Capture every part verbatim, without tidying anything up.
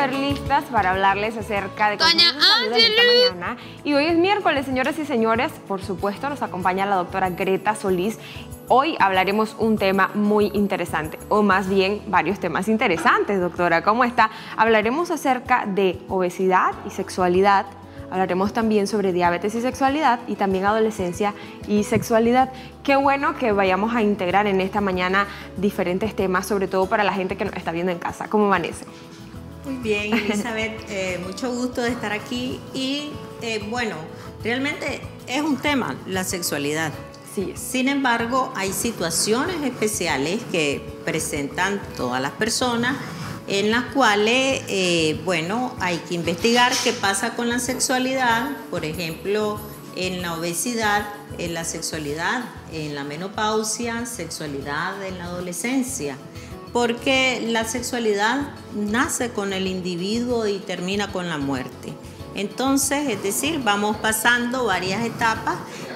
súper listas para hablarles acerca de Doña consejos de salud en esta mañana. Y hoy es miércoles, señoras y señores. Por supuesto, nos acompaña la doctora Greta Solís. Hoy hablaremos un tema muy interesante, o más bien varios temas interesantes, doctora. ¿Cómo está? Hablaremos acerca de obesidad y sexualidad. Hablaremos también sobre diabetes y sexualidad y también adolescencia y sexualidad. Qué bueno que vayamos a integrar en esta mañana diferentes temas, sobre todo para la gente que nos está viendo en casa. ¿Cómo amanece? Muy bien, Elizabeth, eh, mucho gusto de estar aquí y eh, bueno, realmente es un tema, la sexualidad. Sí. Sin embargo, hay situaciones especiales que presentan todas las personas en las cuales, eh, bueno, hay que investigar qué pasa con la sexualidad, por ejemplo, en la obesidad, en la sexualidad, en la menopausia, sexualidad en la adolescencia, porque la sexualidad nace con el individuo y termina con la muerte. Entonces, es decir, vamos pasando varias etapas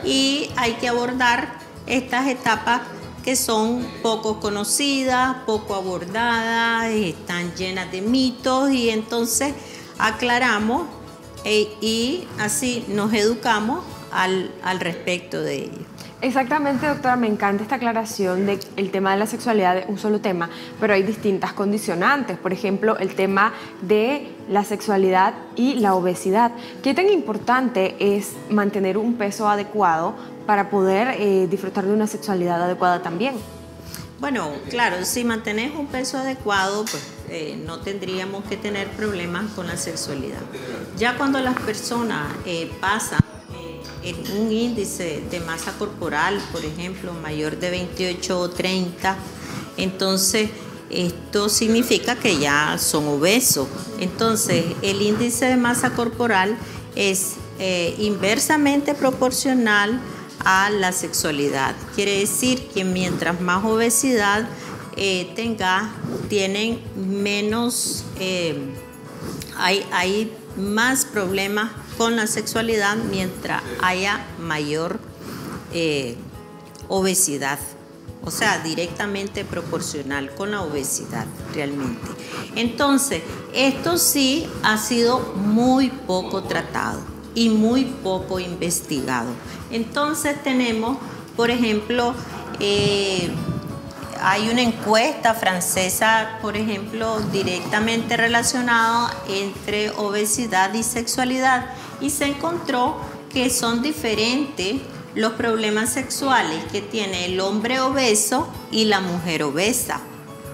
y hay que abordar estas etapas que son poco conocidas, poco abordadas, están llenas de mitos y entonces aclaramos e, y así nos educamos al, al respecto de ello. Exactamente, doctora, me encanta esta aclaración de que el tema de la sexualidad es un solo tema, pero hay distintas condicionantes, por ejemplo, el tema de la sexualidad y la obesidad. ¿Qué tan importante es mantener un peso adecuado para poder eh, disfrutar de una sexualidad adecuada también? Bueno, claro, si mantenés un peso adecuado, pues eh, no tendríamos que tener problemas con la sexualidad. Ya cuando las personas eh, pasan en un índice de masa corporal, por ejemplo, mayor de veintiocho o treinta, entonces esto significa que ya son obesos. Entonces, el índice de masa corporal es eh, inversamente proporcional a la sexualidad. Quiere decir que mientras más obesidad eh, tengas, tienen menos, eh, hay, hay más problemas con la sexualidad mientras haya mayor eh, obesidad, o sea, directamente proporcional con la obesidad realmente. Entonces, esto sí ha sido muy poco tratado y muy poco investigado. Entonces tenemos, por ejemplo, eh, hay una encuesta francesa, por ejemplo, directamente relacionada entre obesidad y sexualidad y se encontró que son diferentes los problemas sexuales que tiene el hombre obeso y la mujer obesa.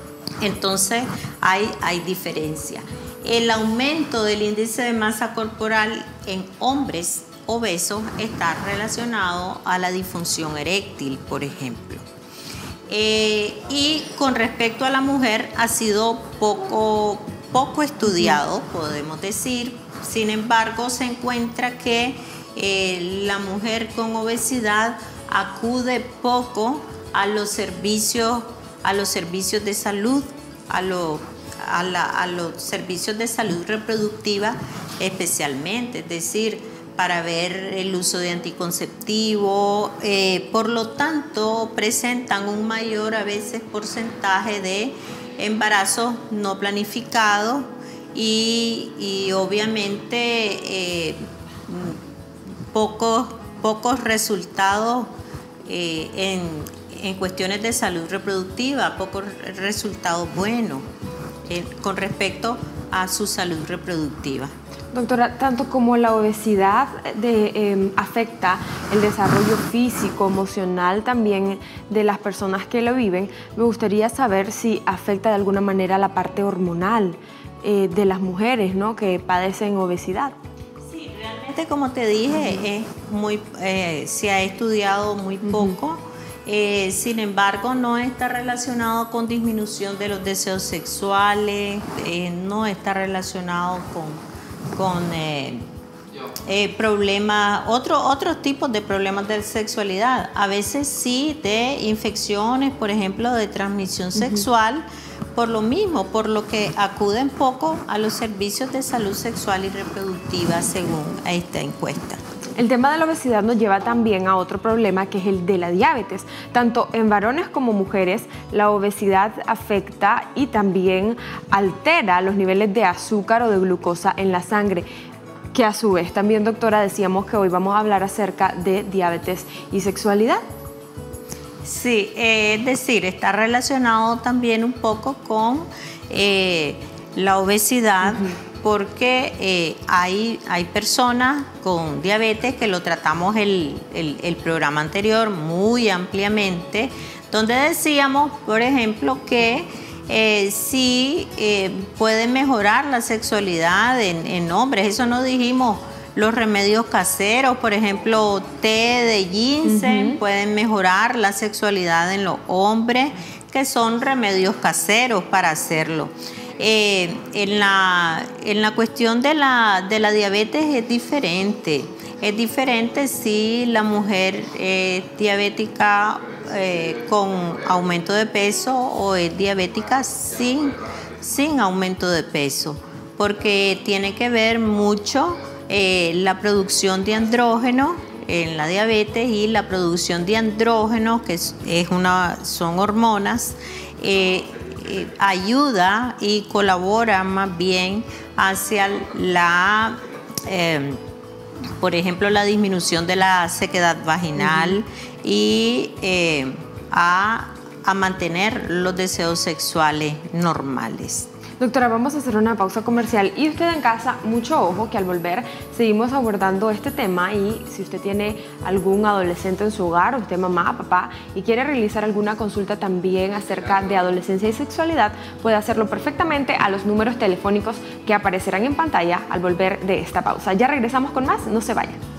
Entonces hay, hay diferencia. El aumento del índice de masa corporal en hombres obesos está relacionado a la disfunción eréctil, por ejemplo. Eh, y con respecto a la mujer ha sido poco, poco estudiado, podemos decir. Sin embargo, se encuentra que eh, la mujer con obesidad acude poco a los servicios, a los servicios de salud, a, lo, a, la, a los servicios de salud reproductiva especialmente, es decir, para ver el uso de anticonceptivo, eh, por lo tanto presentan un mayor a veces porcentaje de embarazos no planificados y, y obviamente eh, pocos, pocos resultados eh, en, en cuestiones de salud reproductiva, pocos resultados buenos eh, con respecto a su salud reproductiva. Doctora, tanto como la obesidad de, eh, afecta el desarrollo físico, emocional también de las personas que lo viven, me gustaría saber si afecta de alguna manera la parte hormonal eh, de las mujeres, ¿no?, que padecen obesidad. Sí, realmente, como te dije, es muy, eh, se ha estudiado muy poco. Uh-huh. Eh, sin embargo, no está relacionado con disminución de los deseos sexuales, eh, no está relacionado con con eh, eh, problemas, otro, otros tipos de problemas de sexualidad. A veces sí de infecciones, por ejemplo, de transmisión sexual, uh-huh. por lo mismo, por lo que acuden poco a los servicios de salud sexual y reproductiva según esta encuesta. El tema de la obesidad nos lleva también a otro problema, que es el de la diabetes. Tanto en varones como mujeres, la obesidad afecta y también altera los niveles de azúcar o de glucosa en la sangre, que a su vez también, doctora, decíamos que hoy vamos a hablar acerca de diabetes y sexualidad. Sí, eh, es decir, está relacionado también un poco con eh, la obesidad. Uh-huh. Porque eh, hay, hay personas con diabetes que lo tratamos el, el, el programa anterior muy ampliamente, donde decíamos, por ejemplo, que eh, sí eh, puede mejorar la sexualidad en, en hombres. Eso no dijimos. Los remedios caseros, por ejemplo, té de ginseng, uh-huh. pueden mejorar la sexualidad en los hombres, que son remedios caseros para hacerlo. Eh, en, la, en la cuestión de la, de la diabetes es diferente. Es diferente si la mujer es diabética eh, con aumento de peso o es diabética sin, sin aumento de peso, porque tiene que ver mucho eh, la producción de andrógenos en la diabetes y la producción de andrógenos, que es, es una, son hormonas, eh, Eh, ayuda y colabora más bien hacia la, eh, por ejemplo, la disminución de la sequedad vaginal uh-huh. y eh, a, a mantener los deseos sexuales normales. Doctora, vamos a hacer una pausa comercial y usted en casa, mucho ojo que al volver seguimos abordando este tema, y si usted tiene algún adolescente en su hogar, usted mamá, papá, y quiere realizar alguna consulta también acerca de adolescencia y sexualidad, puede hacerlo perfectamente a los números telefónicos que aparecerán en pantalla al volver de esta pausa. Ya regresamos con más, no se vayan.